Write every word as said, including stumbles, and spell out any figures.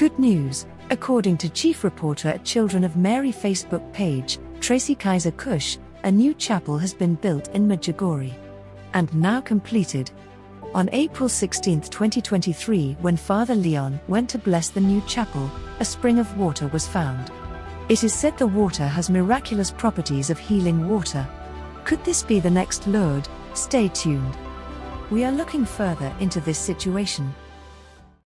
Good news, according to chief reporter at Children of Mary Facebook page, Tracy Kaiser Kush, a new chapel has been built in Medjugorje. And now completed. On April sixteenth twenty twenty-three, when Father Leon went to bless the new chapel, a spring of water was found. It is said the water has miraculous properties of healing water. Could this be the next Lourdes? Stay tuned. We are looking further into this situation.